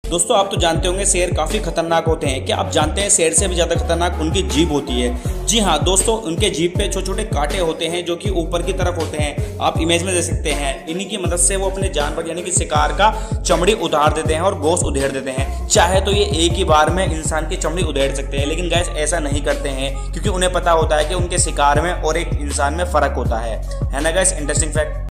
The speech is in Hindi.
दोस्तों आप तो जानते होंगे शेर काफ़ी खतरनाक होते हैं। क्या आप जानते हैं शेर से भी ज़्यादा खतरनाक उनकी जीभ होती है? जी हाँ दोस्तों, उनके जीभ पे छोटे छोटे कांटे होते हैं जो कि ऊपर की तरफ होते हैं। आप इमेज में देख सकते हैं। इन्हीं की मदद से वो अपने जानवर यानी कि शिकार का चमड़ी उतार देते हैं और गोश्त उधेड़ देते हैं। चाहे तो ये एक ही बार में इंसान की चमड़ी उधेड़ सकते हैं, लेकिन गैस ऐसा नहीं करते हैं क्योंकि उन्हें पता होता है कि उनके शिकार में और एक इंसान में फ़र्क होता है ना गैस। Interesting fact.